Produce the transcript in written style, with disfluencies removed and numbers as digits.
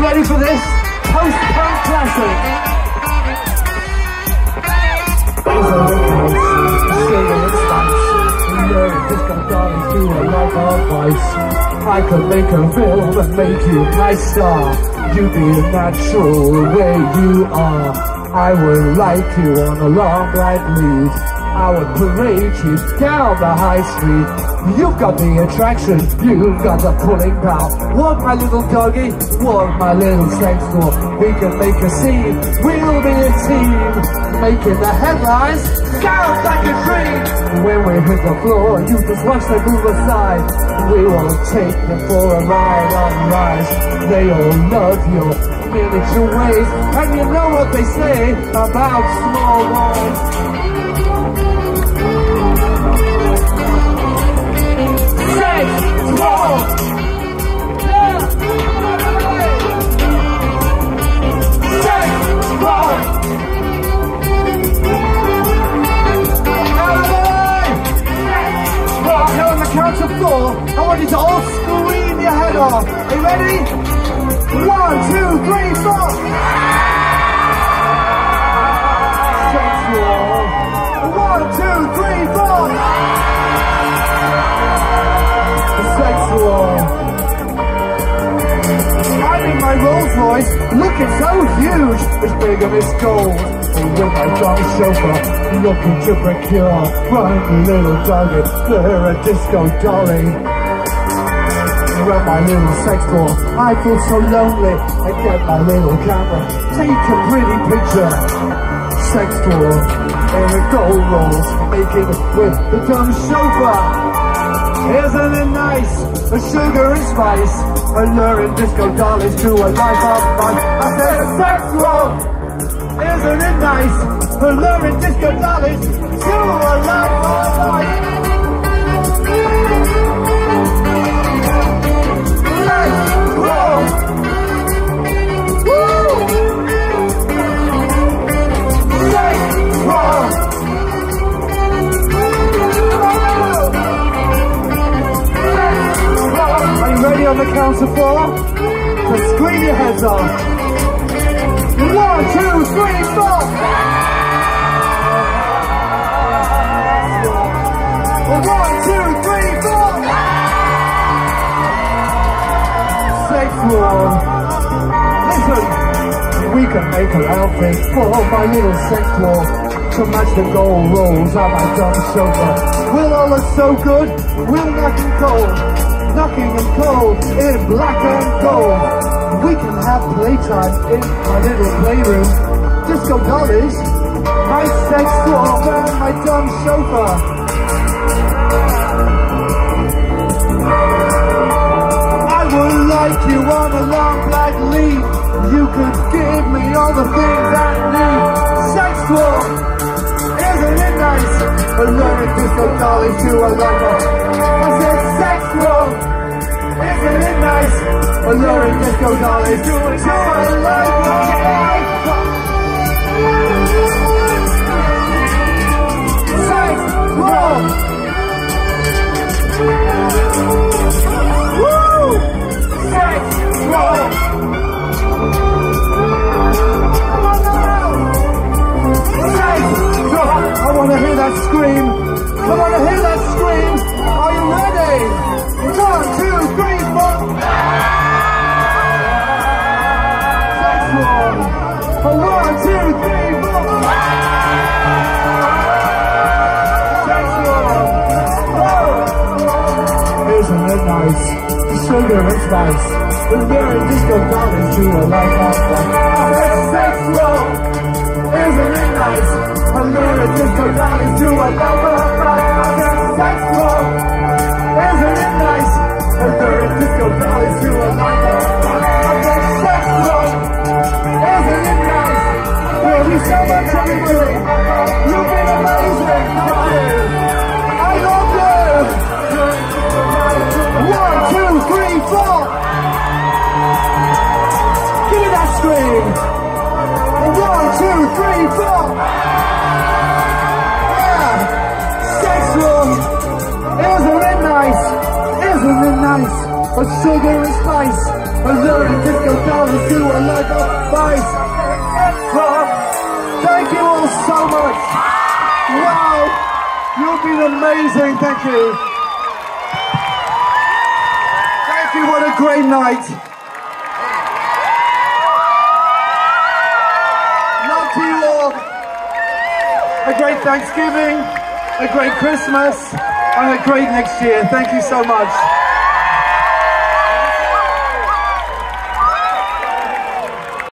ready for this? Post-punk classic. I could make a film and make you my star. You be a natural the way you are. I would like you on a long bright lead. I would parade you down the high street. You've got the attraction, you've got the pulling power. Walk my little doggy, walk my little sex doll. We can make a scene, we'll be a team. Making the headlines sound like a dream. When we hit the floor, you just watch them move aside. We will take them for a ride on rise. They all love your miniature ways, and you know what they say about small boys. Count to 4, I want you to all scream your head off. Are you ready? 1, 2, 3, 4. Sexual. 1, 2, 3, 4. Sexual. I'm in my Rolls Royce, looking so huge. It's big and it's gold. And with my dog chauffeur, looking to procure one little doggy, they're a disco dolly. Around my little sex doll, I feel so lonely. I get my little camera, take a pretty picture. Sex doll, and it gold rolls, making it with the dumb chauffeur. Isn't it nice? A sugar and spice, alluring disco dollies to a life of fun. I said sex doll. Isn't it nice? Alluring disco dollies to a life of life. Let's roll! Woo! Let's roll! Let's roll! Are you ready on the count of 4? So scream your heads off. 1, 2, 3, 4. 1, 2, 3, 4. Sexual. Listen, we can make an outfit for my little sex doll to match the gold rolls on my dumb chauffeur. We'll all look so good, we'll knock them cold, knocking them cold in black and gold. We can have playtime in my little playroom. Disco dollies, my sex doll, and my dumb chauffeur. I would like you on a long black lead. You could give me all the things I need. Sex doll, isn't it nice? Alluring disco dollies to a lover. I said sex doll, isn't it nice? Alluring disco dollies to a life. Sex roll. Woo! Sex roll. Sex roll. I want to hear that scream. I want to hear that scream. Are you ready? 1, 2, 3, 4. For 1, 2, 3, 4. Sexual. Oh. Isn't it nice? Sugar and spice. We're wearing disco dollies to a life of fun. Sexual. Isn't it nice? Alluring disco dollies to a life of fun. Sexual. Isn't it nice? Alluring disco dollies to a life of fun. Sexual. Isn't it nice? Thank you so much, everybody. You've been amazing. I love you. 1, 2, 3, 4. Give me that scream. 1, 2, 3, 4. Yeah. Sexual. Isn't it nice? Isn't it nice? A sugar and spice. and learn disco dollars to a life of vice. Thank you all so much. Wow, you've been amazing. Thank you. Thank you. What a great night. Love to you all. A great Thanksgiving, a great Christmas, and a great next year. Thank you so much.